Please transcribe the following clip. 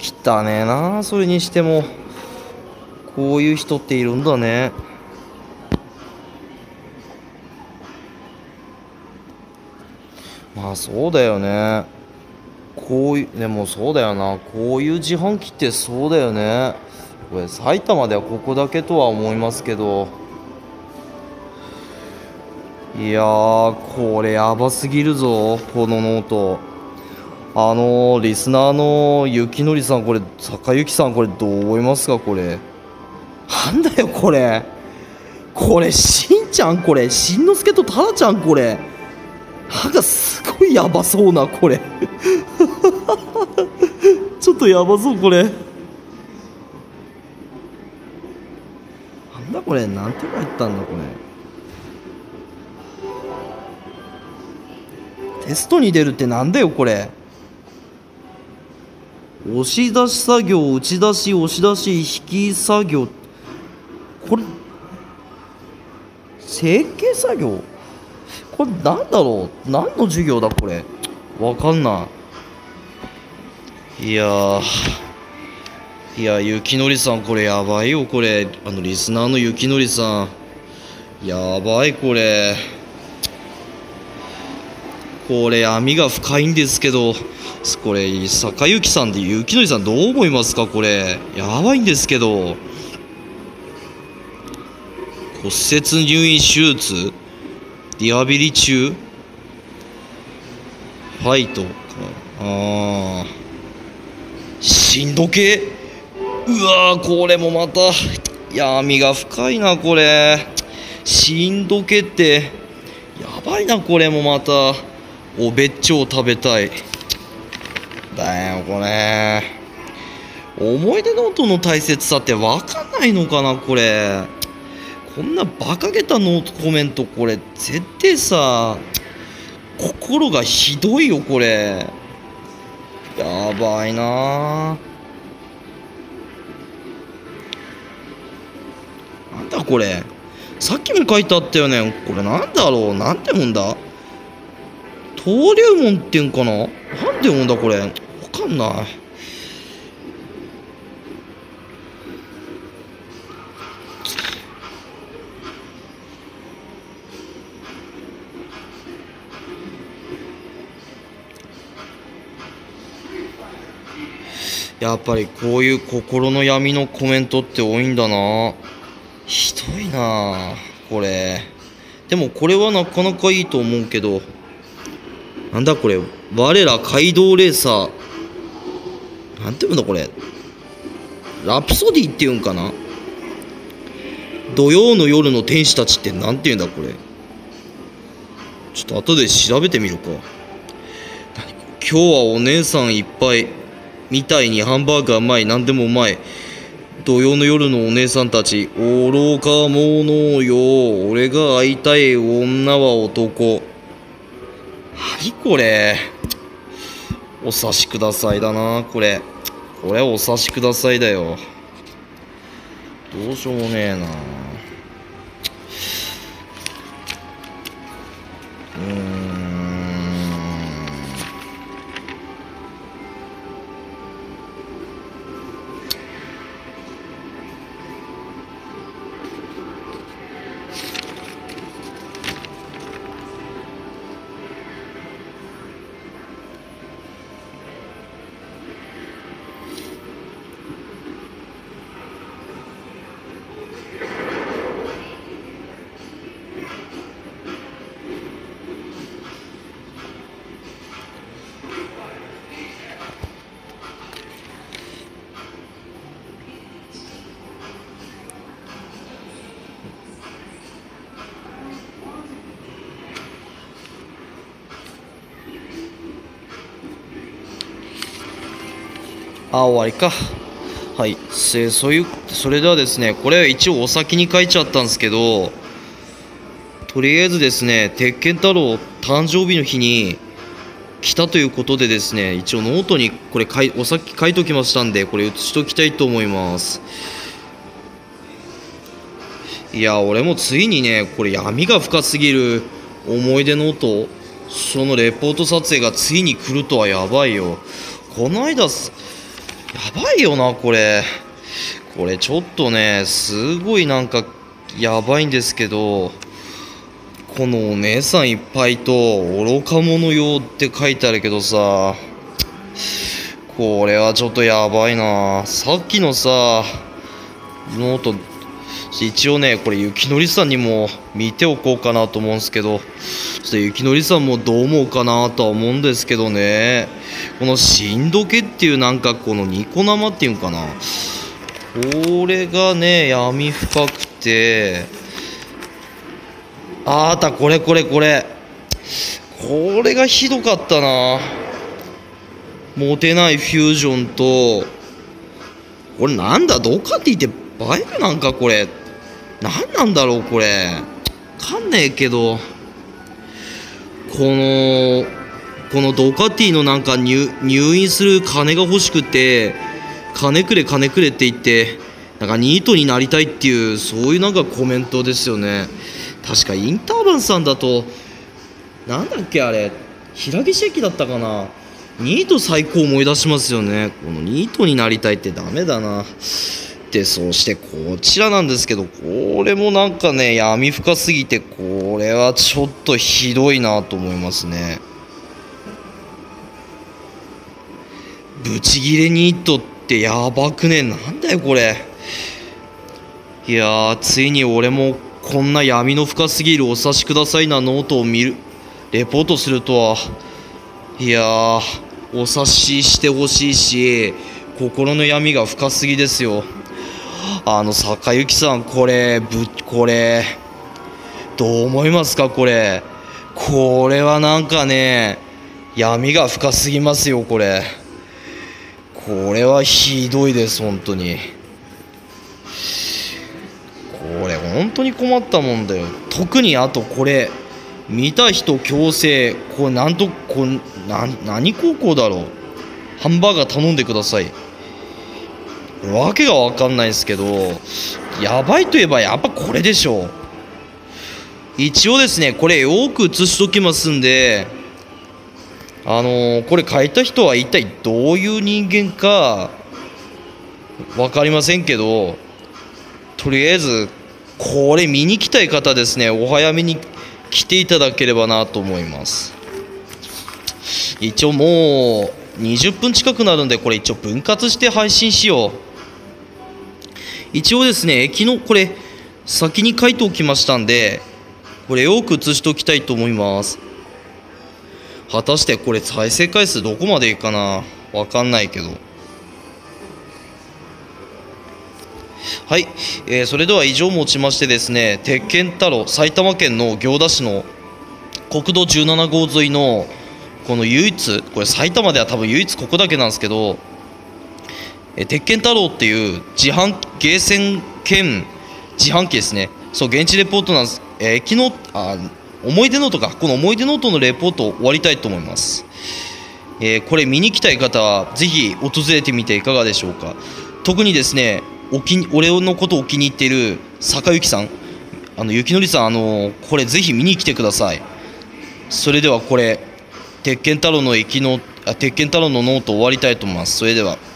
汚ねえな。それにしてもこういう人っているんだね。まあそうだよね。こういうでもそうだよな、こういう自販機ってそうだよね。これ埼玉ではここだけとは思いますけど、いやーこれやばすぎるぞこのノート。リスナーのゆきのりさん、これ坂ゆきさん、これどう思いますか？これなんだよこれ。これしんちゃん、これしんのすけとタラちゃん、これなんかすごいやばそうな、これちょっとやばそう、これなんだこれ、なんて書いてたんだこれ。テストに出るってなんだよこれ。押し出し作業、打ち出し、押し出し、引き作業、これ設計作業、これなんだろう、何の授業だこれ、わかんない。いやゆきのりさん、これやばいよ、これリスナーのゆきのりさん、やばい、これ網が深いんですけど、これ坂ゆきさんでゆきのりさんどう思いますか？これやばいんですけど、骨折入院手術、リハビリ中、ファイトか、しんどけ、うわーこれもまた闇が深いな、これしんどけってやばいな、これもまたおべっちょを食べたいだよ、これ思い出ノートの大切さって分かんないのかな、これこんなバカげたノートコメント、これ絶対さ心がひどいよ、これやばいな。なんだこれ、さっきも書いてあったよね、これなんだろう、なんて読むんだ、登竜門っていうんかな、なんて読むんだこれ、わかんない。やっぱりこういう心の闇のコメントって多いんだな。ひどいなこれ。でもこれはなかなかいいと思うけど、なんだこれ、我ら街道レーサー、なんていうんだこれ、ラプソディっていうんかな、土曜の夜の天使たちってなんていうんだこれ、ちょっと後で調べてみるか。今日はお姉さんいっぱいみたいにハンバーガーうまい、なんでもうまい、土曜の夜のお姉さんたち、愚か者よ、俺が会いたい女は男。何これ、お察しくださいだな、これお察しくださいだよ。どうしようもねえな。終わりか。はい、それではですね、これは一応お先に書いちゃったんですけど、とりあえずですね、鉄拳太郎誕生日の日に来たということでですね、一応ノートにこれお先書いときましたんで、これ写しときたいと思います。いや俺もついにね、これ闇が深すぎる思い出ノート、そのレポート撮影がついに来るとはやばいよ。この間やばいよな、これ。これちょっとね、すごいなんかやばいんですけど、このお姉さんいっぱいと愚か者用って書いてあるけどさ、これはちょっとやばいな。さっきのさノート、一応ねこれゆきのりさんにも見ておこうかなと思うんですけど、ちょっとゆきのりさんもどう思うかなとは思うんですけどね。このしんどけっていうなんかこのニコ生っていうんかな、これがね闇深くて、あった、これがひどかったな。モテないフュージョンと、これなんだ、ドカティってバイクなんか、これ何なんだろう、これわかんねえけど、このドカティのなんか入院する金が欲しくて、金くれって言って、なんかニートになりたいっていう、そういうなんかコメントですよね。確かインターバンさんだと、なんだっけあれ、平岸駅だったかな。ニート最高思い出しますよね。このニートになりたいってダメだな。で、そしてこちらなんですけど、これもなんかね闇深すぎて、これはちょっとひどいなと思いますね。ブチギレニートってやばくね。なんだよこれ。いやー、ついに俺もこんな闇の深すぎるお察しくださいなノートをレポートするとは。いやー、お察ししてほしいし、心の闇が深すぎですよ。坂行さん、これどう思いますか。これはなんかね闇が深すぎますよ。これはひどいです、本当に。これ本当に困ったもんだよ。特にあとこれ見た人強制、これ何高校だろう。ハンバーガー頼んでください。わけが分かんないですけど、やばいといえばやっぱこれでしょう。一応ですねこれよく写しときますんで、これ書いた人は一体どういう人間か分かりませんけど、とりあえずこれ見に来たい方ですね、お早めに来ていただければなと思います。一応もう20分近くなるんで、これ一応分割して配信しよう。一応ですねこれ先に書いておきましたんで、これよく写しておきたいと思います。果たしてこれ再生回数どこまでいいかな、わかんないけど。はい、それでは以上もちましてですね、鉄拳太郎、埼玉県の行田市の国道17号沿いのこの唯一、これ埼玉では多分唯一ここだけなんですけど、鉄拳太郎っていうゲーセン兼自販機ですね。そう、現地レポートなんです。思い出ノートか、この思い出ノートのレポートを終わりたいと思います。これ見に来たい方はぜひ訪れてみていかがでしょうか。特にですね俺のことをお気に入っている坂行さん、ゆきのりさん、これぜひ見に来てください。それではこれ鉄拳太郎のノート終わりたいと思います。それでは。